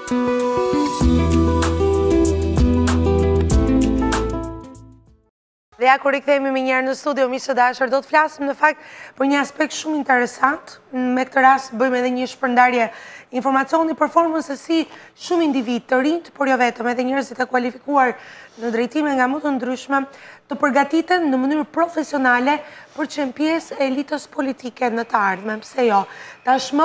Dhe ja kur rikthehemi më njëherë në studio, miq të dashur, do të flasim në fakt për një aspekt shumë interesant. Me këtë rast bëjmë edhe një shpërndarje informacioni për formën se si shumë individ të rinj, por jo vetëm, edhe njerëzit e kualifikuar në drejtime nga më të ndryshme, të përgatiten në mënyrë profesionale për të qenë pjesë e elitës politike në të ardhmen. Pse jo? Tashmë,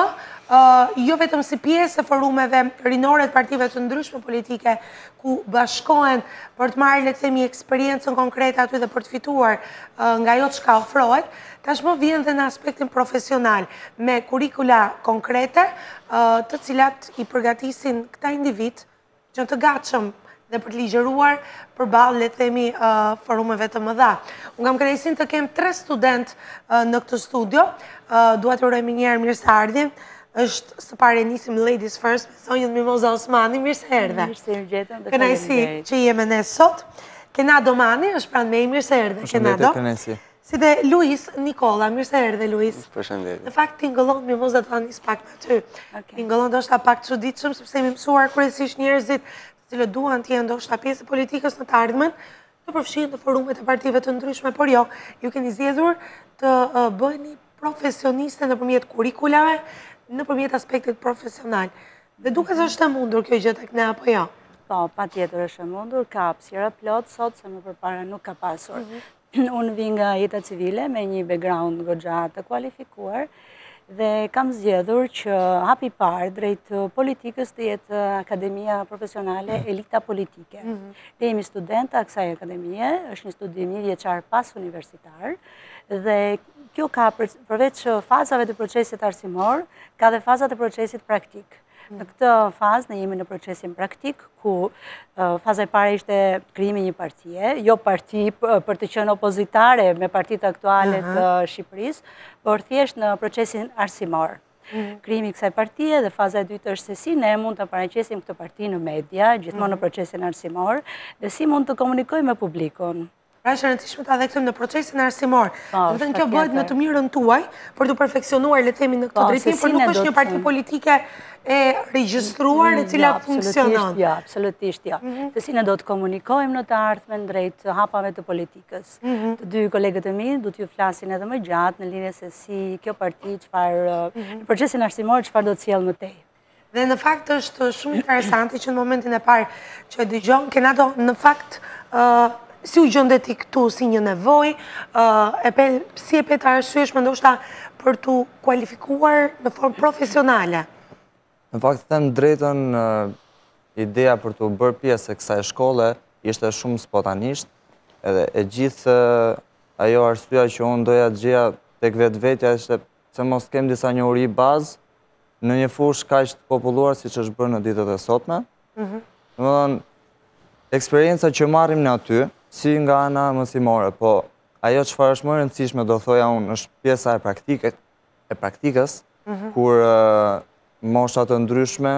jo vetëm si pjesë e forumeve rinore të partive të ndryshme politike, ku bashkohen për të marrë, le të themi, eksperiencën konkrete aty dhe për të fituar nga ajo çka ofrohet, tashmë vjen dhe në aspektin profesional, me kurikula konkrete, të cilat i përgatisin këta individ që të gatshëm dhe për të ligjëruar përballë, le të themi, forumeve të mëdha. Unë kam kënaqësinë të kem 3 student në këtë studio. Dua t'ju uroj mirë mirëseardhje. Është së pari nisim ladies first me Sonjën Mimoza Osmani, mirë se erdhe. Mirë se gjetëm dhe kënaqësi që jemi ne sot. Kenado Mani është pranë meje, mirë se erdhe Kenado. Kënaqësi. Si dhe Luis Nikolla, mirë se erdhe Luis. Përshëndetje. Në fakt tingëllon Mimoza të nis pak me ty. Tingëllon ndoshta pak çuditshëm sepse jemi mësuar kryesisht njerëzit të cilët duan të jenë ndoshta pjesë e politikës në të ardhmen, të përfshihen në forumet e partive të ndryshme, por jo, ju keni zgjedhur të bëheni profesioniste nëpërmjet kurikulave, nëpërmjet aspektit profesional. Dhe duket se është e mundur kjo gjë tek ne apo jo? Po, patjetër është e mundur, ka hapësira plot sot se më përpara nuk ka pasur. Unë vi nga jeta civile me një background goxha të kualifikuar dhe kam zgjedhur që hapi parë drejt politikës të jetë akademia profesionale Elita Politike. Ne jemi studenta kësaj akademie, është një studim 1 vjeçar pas universitar dhe kjo ka përveç fazave të procesit arsimor, ka dhe fazat e procesit praktik. Në këtë fazë ne jemi në procesin praktik, ku faza e parë ishte krijimi një partie, jo parti për të qenë opozitare me partitë aktuale të Shqipërisë, por thjesht në procesin arsimor. Krijimi i kësaj partie dhe faza e dytë është se si ne mund të paraqesim këtë parti në media, gjithmonë në procesin arsimor, dhe si mund të komunikojmë me publikun. Pra është e rëndësishme ta kthejmë në procesin arsimor. Do të thënë kjo bëhet në të mirën tuaj për të perfeksionuar, le të themi, në këtë drejtim, por nuk është një parti politike e regjistruar e cila funksionon. Jo, absolutisht jo. Se si ne do të komunikojmë në të ardhmen drejt hapave të politikës. Të dy kolegët e mi do t'ju flasin edhe më gjatë në lidhje se si kjo parti çfarë në procesin arsimor çfarë do të sjellë më tej. Dhe në fakt është shumë interesante që në momentin e parë që dëgjon, Kenado, në fakt si u gjende ti këtu si një nevojë, si e pe të arsyeshme ndoshta për të kualifikuar në formë profesionale? Në fakt, them drejtën, ideja për të bërë pjesë e kësaj shkolle ishte shumë spontanisht, edhe e gjithë ajo arsyeja që unë doja të gjeja tek vetvetja ishte se mos kem disa njohuri bazë në një fushë kaq të populluar siç është bërë në ditët e sotme. Domethënë, eksperienca që marrim në aty, si nga ana mësimore, po ajo çfarë është më e rëndësishme, do thoja unë, është pjesa e praktikës, kur mosha të ndryshme,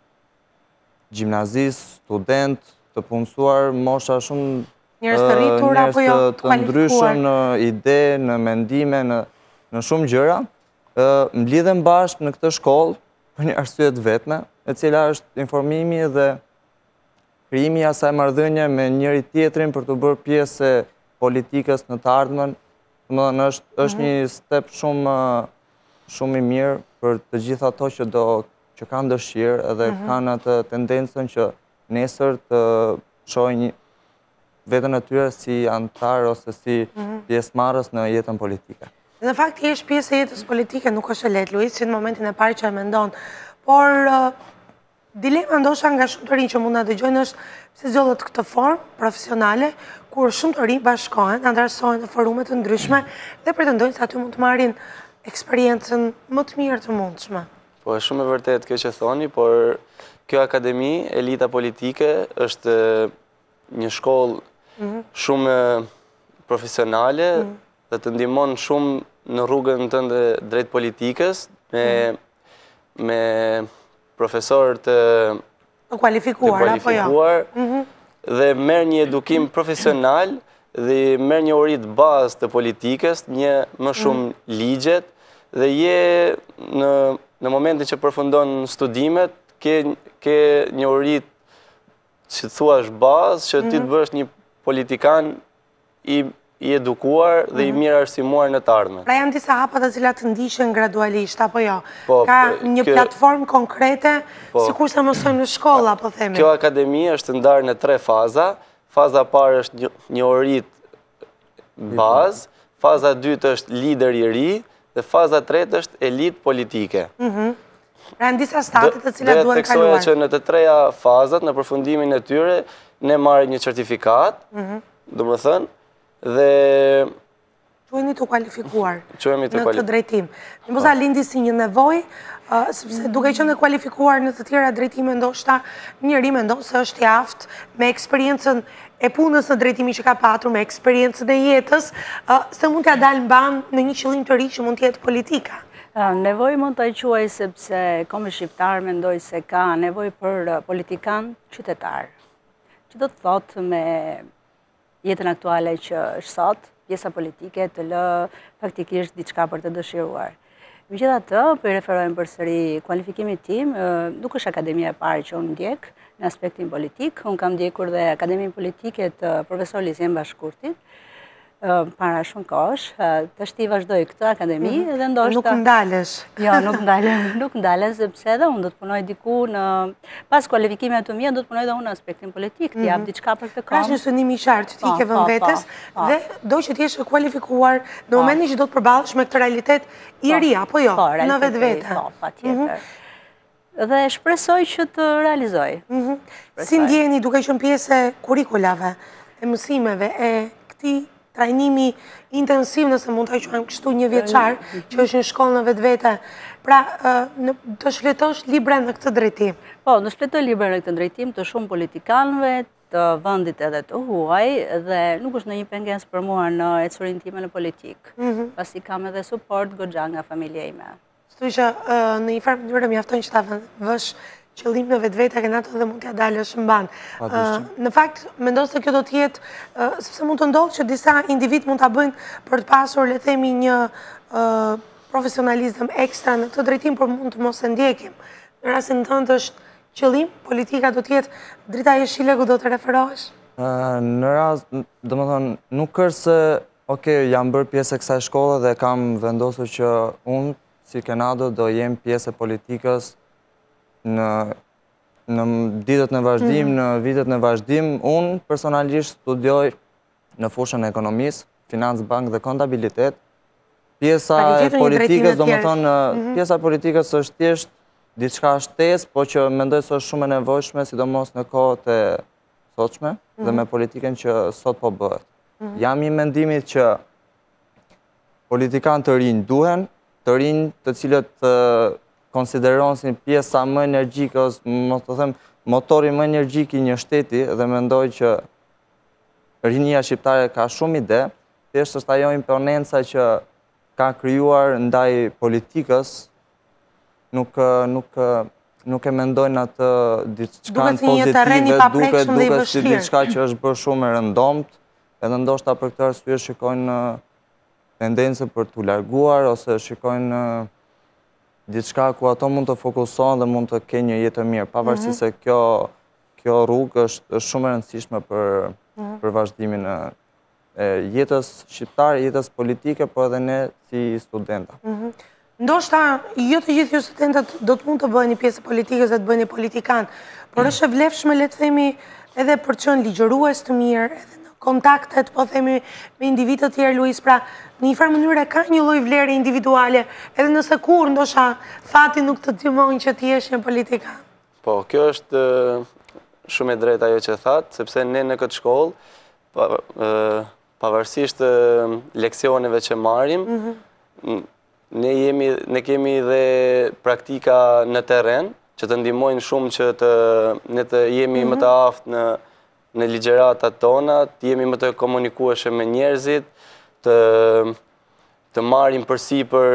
gjimnazist, student, të punësuar, mosha shumë njerëz të rritur apo jo të ndryshëm në ide, në mendime, në shumë gjëra, mblidhen bashkë në këtë shkollë për një arsye të vetme, e cila është informimi dhe krijimi i asaj marrëdhënie me njëri tjetrin për të bërë pjesë e politikës në të ardhmen. Domethënë është një step shumë i mirë për të gjithë ato që kanë dëshirë edhe kanë atë tendencën që nesër të shohin veten e tyre si antar ose si pjesëmarrës në jetën politike. Në fakt, je pjesë e jetës politike, nuk është e lehtë, Luis, që në momentin e parë që e mendon, por dilema ndoshta nga shumë të rinj që mund na dëgjojnë është pse zgjodhet këtë formë profesionale kur shumë të rinj bashkohen, antarësohen në forume të ndryshme dhe pretendojnë se aty mund të marrin eksperiencën më të mirë të mundshme. Po është shumë e vërtetë kjo që thoni, por kjo akademi Elita Politike është një shkollë shumë profesionale dhe të ndihmon shumë në rrugën tënde drejt politikës me profesorë të kualifikuar apo jo. Dhe merr një edukim profesional dhe merr një uri të bazë të politikës, një më shumë ligjet dhe je në momentin që përfundon studimet ke njohuri që thua është bazë, që ti të bësh një politikan i edukuar dhe i mirë arsimuar në të ardhmen. Pra janë disa hapa të cilat të ndiqen gradualisht, apo jo? Po, Ka një platformë konkrete, sikur se mësojmë në shkolla, po themi. Kjo akademi është ndarë në 3 faza. Faza parë është njohurit bazë, faza dytë është lider i ri, dhe faza tretë është elit politike. Pra në disa statet të cilat duhen kaluar. Dhe teksoja që në të treja fazat, në përfundimin e tyre, ne marrim një certifikat, do më thënë, dhe quheni të kualifikuar në këtë drejtim. Në mësa lindi si një nevoj, sepse duke qenë e kualifikuar në të tjera drejtime, ndoshta njëri mendon se është jaft me eksperiencën e punës në drejtimi që ka patur, me eksperiencën e jetës, se mund t'ja dalë mban në një qëllim të ri që mund t'jetë politika. Nevoj mund të quaj sepse komi shqiptar mendoj se ka nevoj për politikan qytetar, që do të thotë me jetën aktuale që është sot, pjesa politike të lë faktikisht diçka për të dëshiruar. Megjithatë, po i referojmë përsëri kualifikimit tim, nuk është akademia e parë që unë ndjek në aspektin politik. Unë kam ndjekur dhe Akademinë Politike të profesor Lizien Bashkurtit, para shumë kohësh, të shti vazhdoj këtë akademi dhe ndoshta... Nuk ndalesh. Jo, nuk ndalen, sepse edhe unë do të punoj diku në... Pas kualifikime të mija, do të punoj dhe unë në aspektin politik, të jap diçka për këtë Pra është një sënim i qartë që ti ke vënë vetes dhe do që t'jesh e kualifikuar në momentin që do të përballësh me këtë realitet i ri, apo jo, në vetvete. Po, patjetër. Dhe shpresoj që të realizoj. Si ndjeni duke qenë pjesë e kurrikulave, e mësimeve, e këtij trajnimi intensiv, nëse mund të quajmë kështu, një vjeçar, që është në shkollë në vetvete, pra të shfletosh libre në këtë drejtim? Po, në shfletoj libre në këtë drejtim të shumë politikanëve, të vendit edhe të huaj, dhe nuk është në një pengesë për mua në ecurin time në politik, pasi kam edhe support goxha nga familja ime. Kështu që në një farë mënyrë mjafton që ta vësh qëllim në vetvete që natë dhe mund t'ja dalësh mban. Në fakt, mendoj se kjo do t'jetë, sepse mund të ndodhë që disa individ mund t'a bëjnë për të pasur, le themi, një profesionalizëm ekstra në këtë drejtim, por mund të mos e ndjekim. Në rastin tënd është qëllim, politika do t'jetë drita jeshile ku do të referohesh? Në rast, do më thonë, nuk është se, jam bërë pjesë e kësaj shkolle dhe kam vendosur që unë, si Kenado, do jem pjesë e politikës në ditët në vazhdim, në vitet në vazhdim. Unë personalisht studioj në fushën e ekonomisë, financë, bank dhe kontabilitet. Pjesa e politikës, do më thonë, pjesa e politikës është thjesht diçka shtesë, po që mendoj se është shumë e nevojshme, sidomos në kohët e sotshme dhe me politikën që sot po bëhet. Jam i mendimit që politikanë të rinj duhen, të rinj të cilët konsiderohen si pjesa më energjike, ose më të them motori më energjik i një shteti, dhe mendoj që rinia shqiptare ka shumë ide, thjesht është ajo imponenca që ka krijuar ndaj politikës, nuk e mendojnë atë diçkan pozitive, duket si diçka që është bërë shumë e rëndomt, edhe ndoshta për këtë arsye shikojnë tendencë për t'u larguar, ose shikojnë diçka ku ato mund të fokusohen dhe mund të kenë një jetë mirë, pavarësisht se kjo rrugë është shumë e rëndësishme për vazhdimin e jetës shqiptare, jetës politike, por edhe ne si studenta. Ndoshta, jo të gjithë ju studentat do të mund të bëheni pjesë politikës dhe të bëheni politikan, por është e vlefshme, le të themi, edhe për të qenë ligjërues të mirë, edhe në kontaktet, po themi, me individ të tjerë, Luis, pra në një farë mënyrë ka një lloj vlere individuale, edhe nëse kur ndoshta fati nuk të ndihmon që të jesh një politikan. Po, kjo është shumë e drejtë ajo që thatë, sepse ne në këtë shkollë, pavarësisht leksioneve që marrim, ne kemi dhe praktika në terren, që të ndihmojnë shumë që ne të jemi më të aftë në ligjëratat tona, të jemi më të komunikueshëm me njerëzit, të marrim përsipër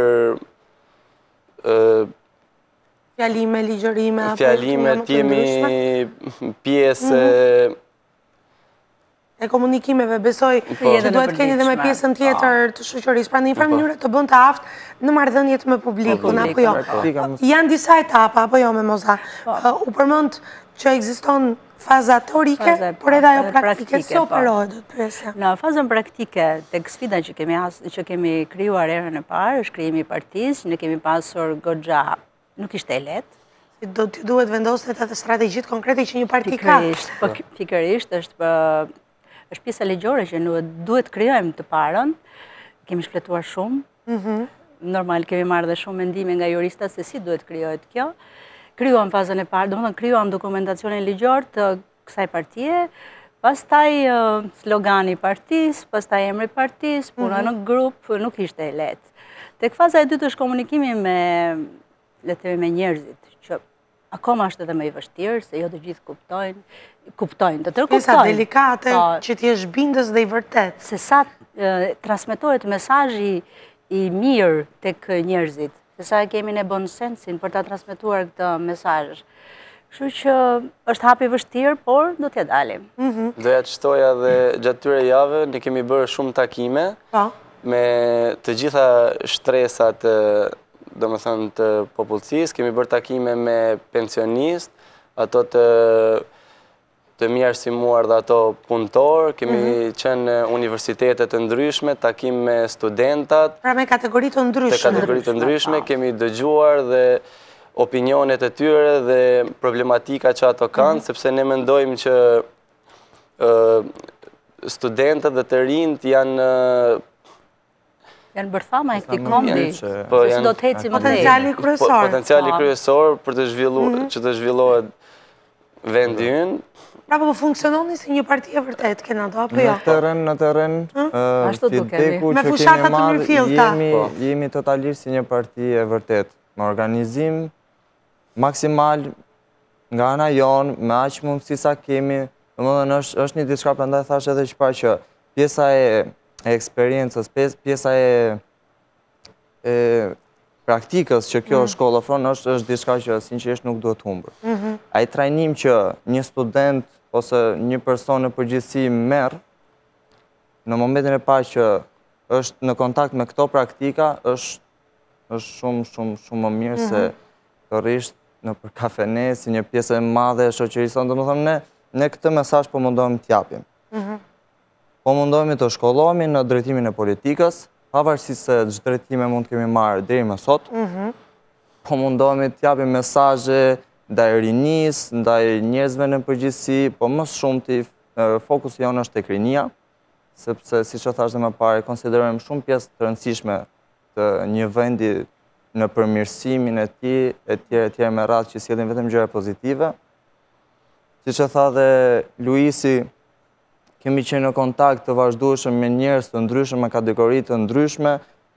fjalime, ligjërime, të jemi pjesë e komunikimeve, besoj Edhe që në duhet keni edhe me përditshme. pjesën tjetër të shoqërisë. Pra në një farë mënyrë të bën të aftë në marrëdhëniet me publikun, apo jo? Janë disa etapa, apo jo me Moza? U përmend që ekziston faza teorike, por edhe ajo praktike, si operohet do të pyesja? Në fazën praktike, tek sfida që kemi krijuar herën e parë, është krijimi i partisë, ne kemi pasur goxha, nuk ishte e lehtë. Do t'ju duhet vendosjet edhe strategjitë konkrete që një parti ka. Pikërisht, është pjesa ligjore që duhet krijojmë të parën. Kemi shfletuar shumë. Normal kemi marrë dhe shumë mendime nga juristat se si duhet krijohet kjo. Krijuam fazën e parë, domethënë krijuam dokumentacionin ligjor të kësaj partie, pastaj slogani i partisë, pastaj emri i partisë, puna në grup, nuk ishte e lehtë. Tek faza e dytë është komunikimi me, le të themi, me njerëzit, që akoma është edhe më i vështirë, se jo të gjithë kuptojnë, të tërë kuptojnë. Pjesa delikate, që ti është bindës dhe i vërtet. Se sa transmetohet mesazhi i mirë tek njerëzit, se sa kemi ne bon sensin për ta transmetuar këtë mesazh. Kështu që është hap i vështirë, por do t'ja dalim. Doja të shtoja dhe gjatë tyre javë ne kemi bërë shumë takime me të gjitha shtresat domethënë të popullsisë, kemi bërë takime me pensionistë, ato të mirë arsimuar dhe ato punëtor, kemi qenë në universitetet të ndryshme, takim me studentat. Pra me kategoritë të ndryshme. Me kategoritë të ndryshme, kemi dëgjuar dhe opinionet e tyre dhe problematika që ato kanë, sepse ne mendojmë që studentët dhe të rinjt janë bërthama e këtij kondi, se do të heci më potenciali kryesor. Potenciali kryesor për të zhvillohet vendi ynë. Pra po funksiononi si një parti e vërtet, kena do, apo jo? Në terren, feedbacku që kemi marrë, jemi totalisht si një parti e vërtet, me organizim maksimal nga ana jonë, me aq mundësi sa kemi, domethënë është një diçka, prandaj thash edhe që pjesa e eksperiencës, pjesa e praktikës që kjo shkollë ofron është diçka që sinqerisht nuk duhet humbur. Ai trajnim që një student ose një person në përgjithësi merr në momentin e parë që është në kontakt me këto praktika, është shumë më mirë se thërrisht në për kafene, si një pjesë e madhe e shoqërisë tonë. Domethënë ne këtë mesazh po mundohemi t'japim. Po mundohemi të shkollohemi në drejtimin e politikës, pavarësisht se çdo drejtime mund të kemi marrë deri më sot. Po mundohemi t'japim mesazhe ndaj rinisë, ndaj njerëzve në përgjithësi, po më shumti fokusi jonë është tek rinia, sepse siç e thash më parë, konsiderojmë shumë pjesë të rëndësishme të një vendi në përmirësimin e tij, etj. Me radhë që sjellin vetëm gjëra pozitive. Siç e tha dhe Luisi, kemi qenë në kontakt të vazhdueshëm me njerëz të ndryshëm, me kategori të ndryshme,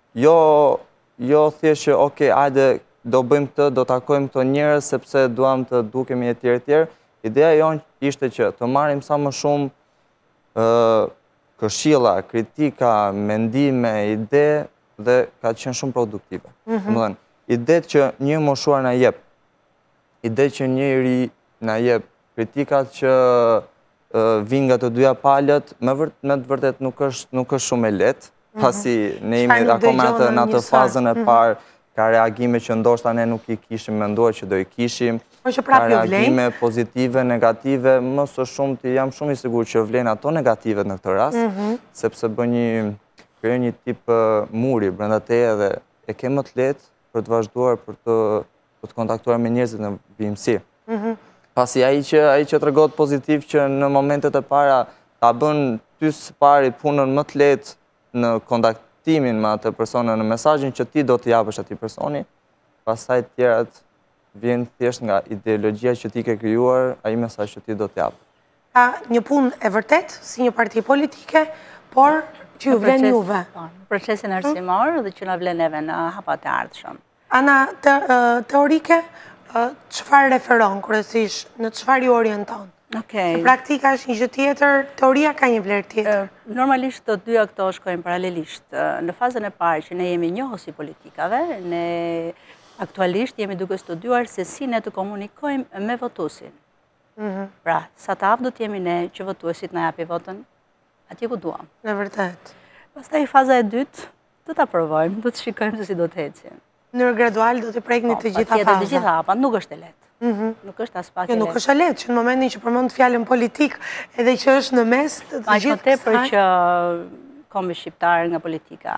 jo thjesht që okay, hajde do bëjmë këtë, do takojmë këto njerëz sepse duam të dukemi etj. Ideja jonë ishte që të marrim sa më shumë këshilla, kritika, mendime, ide dhe ka qenë shumë produktive. Domethënë, idetë që një moshuar na jep, idetë që një i ri na jep, kritikat që vinë nga të dyja palët, me të vërtet nuk është shumë e lehtë, pasi ne jemi akoma në atë fazën e parë, ka reagime që ndoshta ne nuk i kishim menduar që do i kishim, ka reagime pozitive, negative, më së shumti jam shumë i sigurt që vlen ato negative në këtë rast, sepse krijon një tip muri brenda teje dhe e ke më të lehtë për të vazhduar për të kontaktuar me njerëzit në vimësi. Pasi ai që tregon pozitiv që në momentet e para ta bën ty së pari punën më të lehtë në kontaktimin me atë personin, në mesazhin që ti do t'i japësh atij personi, pastaj të tjerat vjen thjesht nga ideologjia që ti ke krijuar, ai mesazh që ti do t'i japësh. Ka një punë e vërtet si një parti politike, por që ju vlen juve. Procesin arsimor dhe që na vlen neve në hapat e ardhshëm. Ana teorike, çfarë referon kryesisht, në çfarë ju orienton? Se praktika është një gjë tjetër, teoria ka një vlerë tjetër. Normalisht të dyja këto shkojnë paralelisht. Në fazën e parë që ne jemi njohës i politikave, ne aktualisht jemi duke studiuar se si ne të komunikojmë me votuesin. Pra, sa të aftë do t'jemi ne që votuesit na japi votën, atje ku duam. Në vërtet. Pastaj faza e dytë, do ta provojmë, do të shikojmë se si do të ecim. Në gradual do të prekni të gjitha Patjetër, të faza. gjitha hapat, nuk është e lehtë. Nuk është as pak e Jo, lehtë. nuk është e lehtë që në momentin që përmend fjalën politik, edhe që është në mes të Aq më gjithë tepër kësaj, që kombi shqiptar nga politika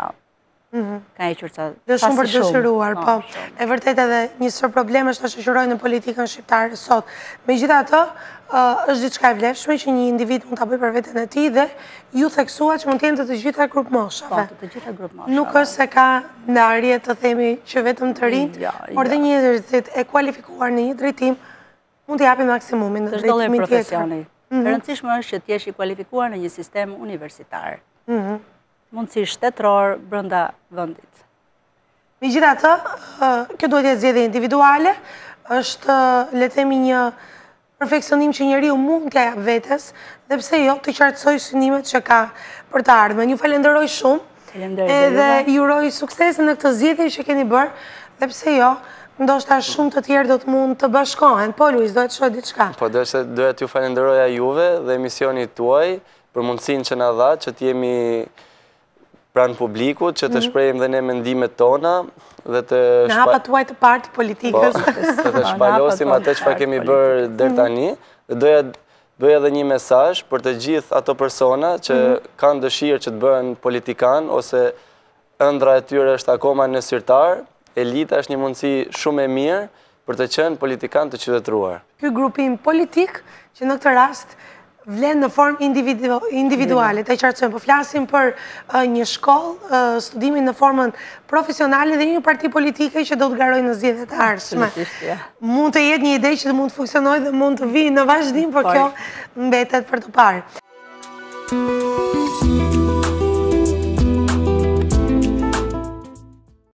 ka hequr ca dhe shumë për dëshiruar, po. shumë. E vërtet edhe një sër problemesh të shoqërojnë në politikën shqiptare sot. Megjithatë, është diçka e vlefshme që një individ mund ta bëjë për veten e tij dhe ju theksuat që mund të jenë të gjitha grup moshave. Po, të gjitha grup moshave. Nuk është se ka ndarje të themi që vetëm të rinjt, por dhe një njerëzit e kualifikuar në një drejtim mund të japin maksimumin në Të çdo lloj drejtimin tjetër. profesioni. E rëndësishme është që të jesh i kualifikuar në një sistem universitar. Mundësi shtetëror brenda vendit. Megjithatë, kjo duhet jetë zgjedhje individuale, është le të themi një perfeksionim që njeriu mund t'ia jap vetes, dhe pse jo të qartësoj synimet që ka për të ardhmen. Ju falenderoj shumë. Faleminderit Edhe ju uroj sukses në këtë zgjedhje që keni bërë, dhe pse jo, ndoshta shumë të tjerë do të mund të bashkohen. Po Luiz, do të shoh diçka. Po doja t'ju falenderoja juve dhe emisionit tuaj për mundësinë që na dha që t'jemi pranë publikut, që të shprehim dhe ne mendimet tona dhe të Në hapat tuaj të partë politikës. të shpalosim atë që kemi bërë deri tani. Dhe doja edhe një mesazh për të gjithë ato persona që kanë dëshirë që të bëhen politikan ose ëndra e tyre është akoma në zyrtar. Elita është një mundësi shumë e mirë për të qenë politikan të qytetëruar. Ky grupim politik që në këtë rast vlen në formë individuale, të qartësojmë, po flasim për një shkollë, studimin në formën profesionale dhe një parti politike që do të garojë në zgjedhjet e ardhshme. Mund të jetë një ide që mund të funksionojë dhe mund të vijë në vazhdim, por kjo mbetet për të parë.